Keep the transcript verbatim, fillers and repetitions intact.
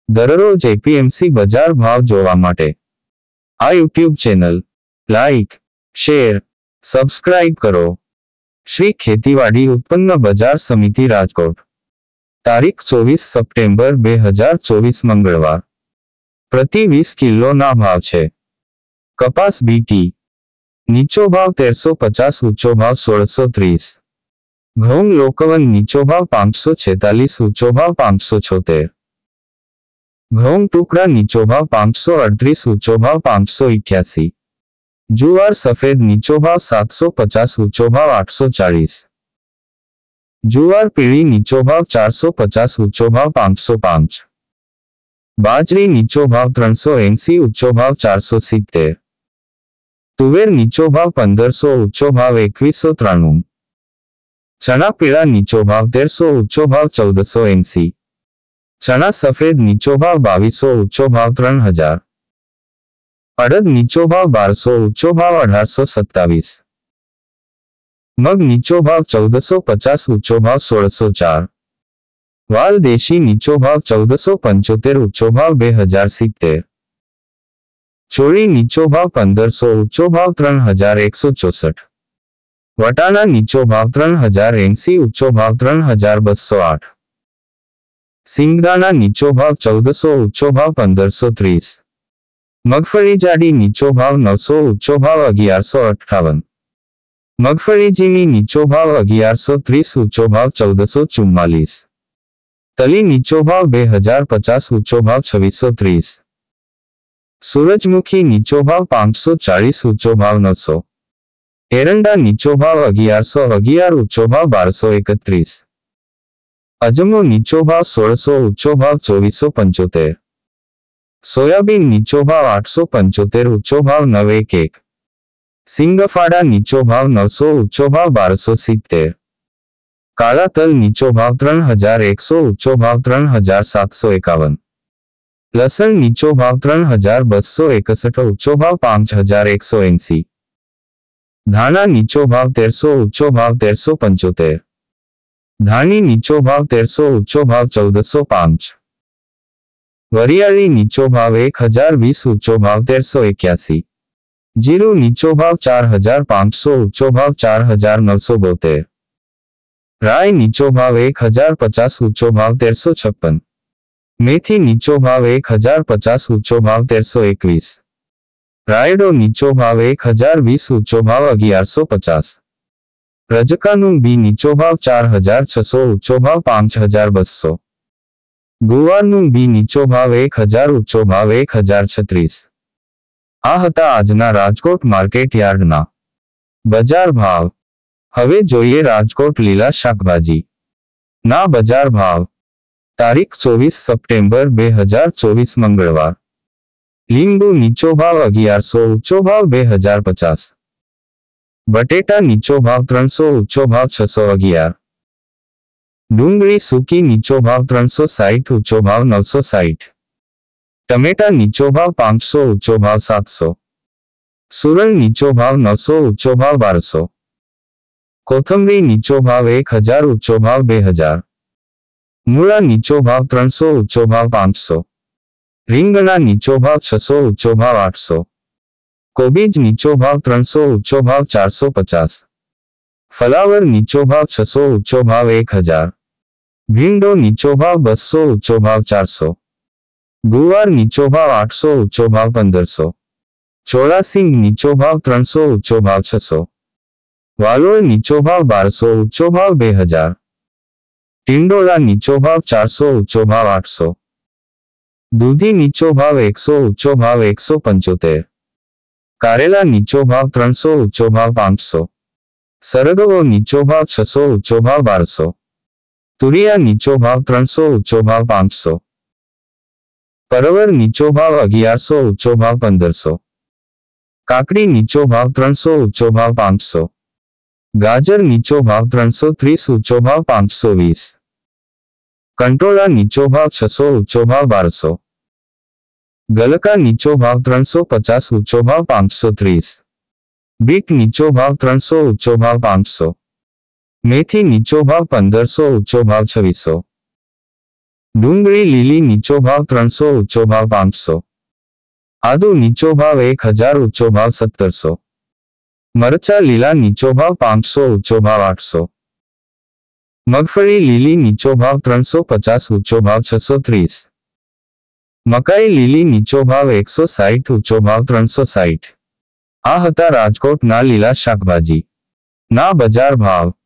દરરોજ એપીએમસી બજાર ભાવ જોવા માટે આ YouTube channel like, share, subscribe કરો. શ્રી ખેતીવાડી ઉત્પન્ન બજાર સમિતિ રાજકોટ. તારીખ ચોવીસ સપ્ટેમ્બર બે હજાર ચોવીસ મંગળવાર. પ્રતિ વીસ કિલોના ભાવ છે. કપાસ બીટી નીચો ભાવ તેરસો પચાસ, ઊંચો ભાવ સોળસો ત્રીસ. ઘઉં લોકવન નીચો ભાવ પાંચસો છેતાલીસ, ઊંચો ભાવ પાંચસો છોતેર. ઘઉં ટુકડા નીચો ભાવ પાંચસો અડત્રીસ, ઊંચો ભાવ પાંચસો ઇઠ્યાસી. જુવાર સફેદ નીચો ભાવ સાતસો પચાસ, ઊંચો ભાવ આઠસો ચાળીસ. જુવાર પીળી નીચો ભાવ ચારસો પચાસ, ઊંચો ભાવ પાંચસો પાંચ. બાજરી નીચો ભાવ ત્રણસો એંસી, ઊંચો ભાવ ચારસો સિત્તેર. તુવેર નીચો ભાવ પંદરસો, ઊંચો ભાવ એકવીસો ત્રાણું. ચણા પીળા નીચો ભાવ તેરસો, ઊંચો ભાવ ચૌદસો એંસી. ચણા સફેદ નીચો ભાવ બાવીસો, ઊંચો ભાવ ત્રણ હજાર. અડદ નીચો ભાવ બારસો, ઊંચો ભાવ અઢારસો સત્તાવીસ. મગ નીચો ભાવ ચૌદસો પચાસ, ઊંચો ભાવ સોળસો ચાર. વાલ દેશી નીચો ભાવ ચૌદસો પંચોતેર, ઊંચો ભાવ બે હજાર સિત્તેર. ચોળી નીચો ભાવ પંદરસો, ઊંચો ભાવ ત્રણ હજાર એકસો ચોસઠ. વટાણા નીચો ભાવ ત્રણ હજાર એંસી, ઊંચો ભાવ ત્રણ હજાર બસો આઠ. સિંગદાણા નીચો ભાવ ચૌદસો, ઊંચો ભાવ પંદરસો ત્રીસ. મગફળી જાડી નીચો ભાવ નવસો, ઊંચો ભાવ અગિયારસો અઠ્ઠાવન. મગફળી ઝીણી નીચો ભાવ અગિયારસો ત્રીસ, ઊંચો ભાવ ચૌદસો ચુમ્માલીસ. તલી નીચો ભાવ બે હજાર પચાસ, ઊંચો ભાવ છવ્વીસો ત્રીસ. સૂરજમુખી નીચો ભાવ પાંચસો ચાળીસ, ઊંચો ભાવ નવસો. એરંડા નીચો ભાવ અગિયારસો અગિયાર, ઊંચો ભાવ બારસો એકત્રીસ. અજમો નીચો ભાવ સોળસો, ઊંચો ભાવ ચોવીસો પંચોતેર. સોયાબીન નીચો ભાવ આઠસો પંચોતેર, ઊંચો ભાવ નવ એક એક. સિંગફાડા નીચો ભાવ નવસો, ઊંચો ભાવ બારસો સિત્તેર. કાળા તલ નીચો ભાવ ત્રણ હજાર એકસો, ઊંચો ભાવ ત્રણ હજાર સાતસો એકાવન. લસણ નીચો ભાવ ત્રણ હજાર બસો એકસઠ, ઊંચો ભાવ પાંચ હજાર એકસો એંસી. ધાણા નીચો ભાવ તેરસો, ઊંચો ભાવ તેરસો પંચોતેર. ધાણી નીચો ભાવ તેરસો, ઊંચો ભાવ ચૌદસો પાંચ. વરિયાળી નીચો ભાવ એક હજાર વીસ, ઊંચો ભાવ તેરસો એક્યાસી. જીરું નીચો ભાવ ચાર હજાર પાંચસો, ઊંચો ભાવ ચાર હજાર નવસો બોતેર. રાય નીચો ભાવ એક હજાર પચાસ, ઊંચો ભાવ તેરસો છપ્પન. મેથી નીચો ભાવ એક હજાર પચાસ, ઊંચો ભાવ તેરસો એકવીસ. રાયડો નીચો ભાવ એક હજાર વીસ, ઊંચો ભાવ અગિયારસો પચાસ. રજકાનું બી નીચો ભાવ ચાર હજાર છસો, ઊંચો ભાવ પાંચ હજાર બસો. ગુવારનું બી નીચો ભાવ એક હજાર, ઊંચો ભાવ એક હજાર છત્રીસ. આ હતા આજના રાજકોટ માર્કેટ યાર્ડના બજાર ભાવ. હવે જોઈએ રાજકોટ લીલા શાકભાજી ના બજાર ભાવ. તારીખ ચોવીસ સપ્ટેમ્બર બે હજાર ચોવીસ મંગળવાર. લીંબુ નીચો ભાવ અગિયારસો, ઊંચો ભાવ બે હજાર પચાસ. બટેટા નીચો ભાવ ત્રણસો, ઊંચો ભાવ છસો અગિયાર. ડુંગળી સૂકી નીચો ભાવ ત્રણસો સાઠ, ઊંચો ભાવ નવસો સાઠ. ટમેટા નીચો ભાવ પાંચસો, ઊંચો ભાવ સાતસો. સુરણ નીચો ભાવ નવસો, ઊંચો ભાવ બારસો. કોથમરી નીચો ભાવ એક હજાર, ઊંચો ભાવ બે હજાર. મૂળા નીચો ભાવ ત્રણસો, ઊંચો ભાવ પાંચસો. રીંગણા નીચો ભાવ છસો, ઊંચો ભાવ આઠસો. કોબીજ નીચો ભાવ ત્રણસો, ઊંચો ભાવ ચારસો પચાસ. ફલાવર નીચો ભાવ છસો, ઊંચો ભાવ એક હજાર. ભીંડો નીચો ભાવ બસો, ઊંચો ભાવ ચારસો. ગુવાર નીચો ભાવ આઠસો, ઊંચો ભાવ પંદરસો. ચોળાસિંગ નીચો ભાવ ત્રણસો, ઊંચો ભાવ છસો. વાલોળ નીચો ભાવ બારસો, ઊંચો ભાવ બે હજાર. ટિંડોળા નીચો ભાવ ચારસો, ઊંચો ભાવ આઠસો. દૂધી નીચો ભાવ એકસો, ઊંચો ભાવ એકસો પંચોતેર. કારેલા નીચો ભાવ ત્રણસો, ઊંચો ભાવ પાંચસો. સરગવો નીચો ભાવ છસો, ઊંચો ભાવ બારસો. તુરિયા નીચો ભાવ ત્રણસો, ઊંચો ભાવ પાંચસો. પરવર નીચો ભાવ અગિયારસો, ઊંચો ભાવ પંદરસો. કાકડી નીચો ભાવ ત્રણસો, ઊંચો ભાવ પાંચસો. ગાજર નીચો ભાવ ત્રણસો ત્રીસ, ઊંચો ભાવ પાંચસો વીસ. કંટોળા નીચો ભાવ છસો, ઊંચો ભાવ બારસો. ગલકા નીચો ભાવ ત્રણસો પચાસ, ઊંચો ભાવ પાંચસો ત્રીસ. બીટ નીચો ભાવ ત્રણસો, ઊંચો ભાવ પાંચસો. મેથી નીચો ભાવ પંદરસો, ઊંચો ભાવ છવ્વીસો. ડુંગળી લીલી નીચો ભાવ ત્રણસો ઊંચો ભાવ પાંચસો. આદુ નીચો ભાવ એક હજાર ઊંચો ભાવ સત્તરસો. મરચા લીલા નીચો ભાવ પાંચસો ઊંચો ભાવ આઠસો. મગફળી લીલી નીચો ભાવ ત્રણસો પચાસ ઊંચો ભાવ છસો ત્રીસ. મકાઈ લીલી નીચો ભાવ એકસો સાઠ ઊંચો ભાવ ત્રણસો સાઠ. આ હતા રાજકોટના લીલા શાકભાજી ના બજાર ભાવ.